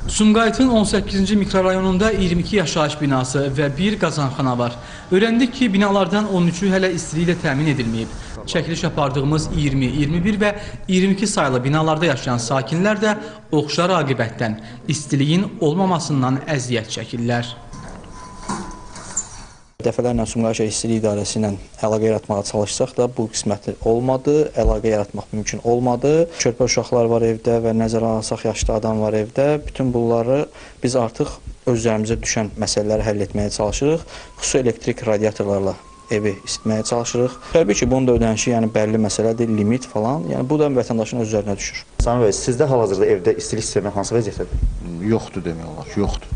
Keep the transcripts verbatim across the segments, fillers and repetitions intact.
Sumqayıtın on səkkizinci mikrorayonunda iyirmi iki yaşayış binası və bir qazanxana var. Öyrəndik ki, binalardan on üçü hələ istiliklə təmin edilməyib. Çəkiliş apardığımız iyirmi, iyirmi bir və iyirmi iki sayılı binalarda yaşayan sakinlər də oxşar aqibətdən, istiliyin olmamasından əziyyət çəkirlər. Dəfələrlə Sumqayıt şəhər İstilik İdarəsi ilə əlaqə yaratmağa çalışsaq da bu qismət olmadı, əlaqə yaratmaq mümkün olmadı. Körpə uşaqlar var evdə və nəzərə alsaq yaşlı adam var evdə. Bütün bunları biz artıq özlərimizə düşən məsələləri həll etməyə çalışırıq. Xüsusi elektrik radiatorlarla evi isitməyə çalışırıq. Təbii ki, bunun da ödənişi yəni bəlli məsələdir, limit falan. Yəni bu da vətəndaşın öz üzərinə düşür. Sami bəy, sizdə hal-hazırda evdə istilik sistemi hansı vəziyyətdədir? Yoxdur demək olar, yoxdur.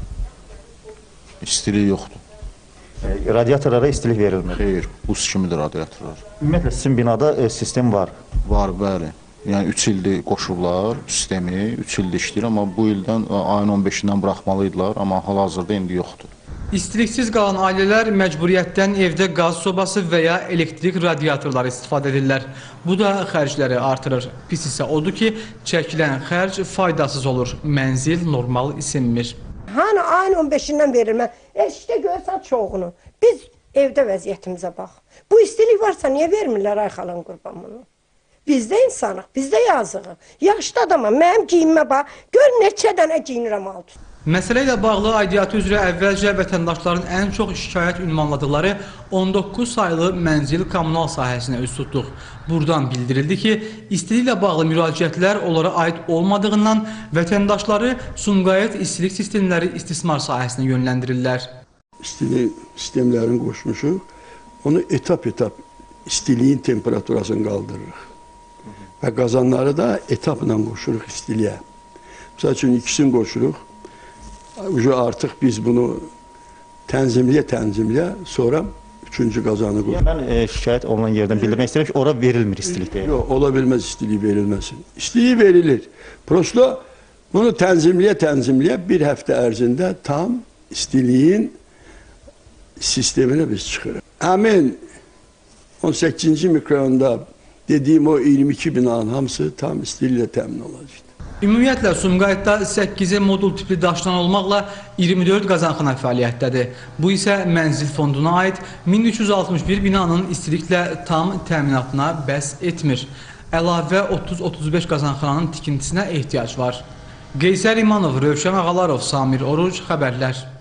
İstilik yoxdur. Radiatorlara istilik verilmir. Xeyr, buz kimidir radiatorlar. Ümumiyyətlə sizin binada e, sistem var. Var, bəli. Yəni üç ildir qoşublar sistemi, üç ildir işləyir, amma bu ildən ayın on beşindən buraxmalıydılar, amma hal-hazırda indi yoxdur. İstiliksiz qalan ailələr məcburiyyətdən evdə qaz sobası və ya elektrik radiatorları istifadə edirlər. Bu da xərcləri artırır. Pis isə odur ki, çəkilən xərc faydasız olur. Mənzil normal isinmir. Hani ayın on beşindən verilmə. E işte görsən çoğunu. Biz evdə vəziyyətimizə bax. Bu istilik varsa niyə vermirlər ay xalan qurban bunu? Bizdə insanıq, bizdə yazığı. Yaşlı adama, mənim giyinmə bax. Gör neçə dənə giyinirəm altı. Məsələ ilə bağlı aidiyyatı üzrə əvvəlcə vətəndaşların ən çox şikayət ünvanladıqları on doqquz sayılı mənzil kommunal sahəsinə üz tutduq. Buradan bildirildi ki, istiliklə bağlı müraciətlər onlara aid olmadığından vətəndaşları Sumqayıt istilik sistemləri istismar sahəsinə yönləndirirlər. İstilik sistemlərini qoşmuşuq, onu etap-etap istiliyin temperaturasını qaldırırıq. Və qazanları da etapla qoşuruq istiliyə. Məsəl üçün ikisini qoşuruq. Artıq biz bunu tənzimləyə-tənzimləyə sonra üçüncü qazanı qoyuruq. Yəni, mən e, şikayət olunan yerdən bildirmək istəyirəm ki, ora verilmir istilik deyil. Yox, ola bilməz istilik verilməsin. İstilik verilir. Prosto bunu tənzimləyə-tənzimləyə bir həftə ərzində tam istiliyin sisteminə biz çıxırıq. Həmin on səkkizinci mikrorayonda dediyim o iyirmi iki binanın hamısı tam istiliklə təmin olacaq. Ümumiyyətlə, Sumqayıtda səkkizi modul tipli daşdan olmaqla iyirmi dörd qazanxana fəaliyyətdədir. Bu isə mənzil fonduna aid min üç yüz altmış bir binanın istiliklə tam təminatına bəs etmir. Əlavə otuz otuz beş qazanxananın tikintisinə ehtiyac var. Qeysər İmanov, Rövşən Ağalarov, Samir Oruc, xəbərlər.